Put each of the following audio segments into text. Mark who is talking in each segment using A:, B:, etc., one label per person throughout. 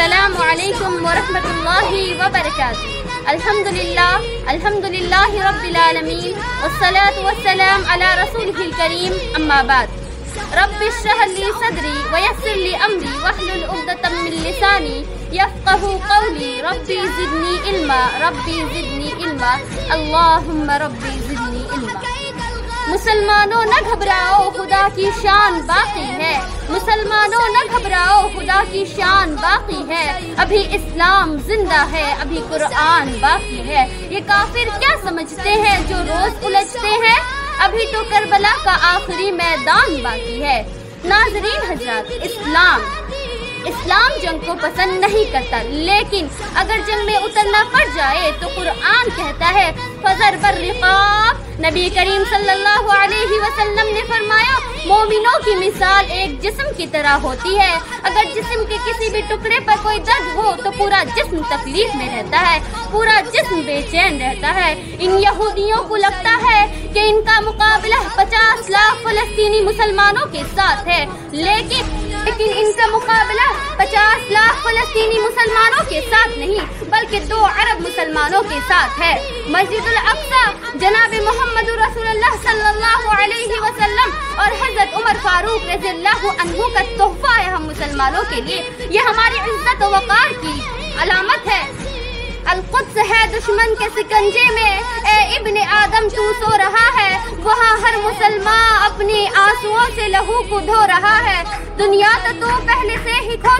A: السلام علیکم ورحمۃ اللہ وبرکاتہ۔ الحمد للہ رب العالمین والصلاة والسلام علی رسولہ الکریم، اما بعد۔ رب اشرح لی صدری ویسر لی امری واحلل عقدۃ من لسانی یفقہوا قولی، ربی زدنی علما، اللہم ربی زدنی علما۔ مسلمانوں نہ گھبراؤ، خدا کی شان باقی ہے، مسلمانوں نہ گھبراؤ، خدا کی شان باقی ہے، ابھی اسلام زندہ ہے، ابھی قرآن باقی ہے۔ یہ کافر کیا سمجھتے ہیں جو روز الجھتے ہیں، ابھی تو کربلا کا آخری میدان باقی ہے۔ ناظرین حضرات، اسلام جنگ کو پسند نہیں کرتا، لیکن اگر جنگ میں اترنا پڑ جائے تو قرآن کہتا ہے فَضَرْبَ الرِّقَابِ۔ نبی کریم صلی اللہ علیہ وسلم نے فرمایا مومنوں کی مثال ایک جسم کی طرح ہوتی ہے، اگر جسم کے کسی بھی ٹکڑے پر کوئی درد ہو تو پورا جسم تکلیف میں رہتا ہے، پورا جسم بے چین رہتا ہے۔ ان یہودیوں کو لگتا ہے کہ ان کا مقابلہ 50 لاکھ فلسطینی مسلمانوں کے ساتھ ہے، لیکن ان کا مقابلہ 50 لاکھ فلسطینی مسلمانوں کے ساتھ نہیں بلکہ 2 ارب مسلمانوں کے ساتھ ہے۔ مسجد الاقصی جناب محمد رسول اللہ صلی اللہ علیہ وسلم اور حضرت عمر فاروق رضی اللہ عنہ کا تحفہ ہے ہم مسلمانوں کے لیے، یہ ہماری عزت و وقار کی علامت ہے۔ القدس ہے دشمن کے سکنجے میں، اے ابن آدم تو سو رہا ہے، وہاں ہر مسلمان اپنی آنسوؤں سے لہو کو دھو رہا ہے۔ دنیا تو پہلے سے ہی کھو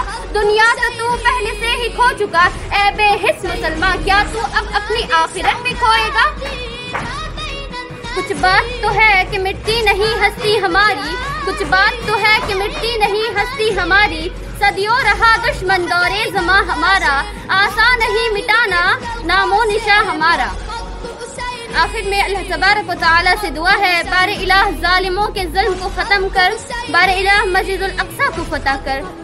A: چکا، اے بے حس مسلمان، کیا تو اب اپنی آخرت بھی کھوئے گا؟ کچھ بات تو ہے کہ مٹتی نہیں ہستی ہماری، کچھ بات تو ہے کہ مٹتی نہیں ہستی ہماری، صدیوں رہا دشمن دورے زماں ہمارا، آسان نہیں مٹانا نام و نشاں ہمارا۔ آخر میں اللہ تبارک و تعالیٰ سے دعا ہے بار الہ ظالموں کے ظلم کو ختم کر، بار الہ مسجد الاقصی کو فتح کر۔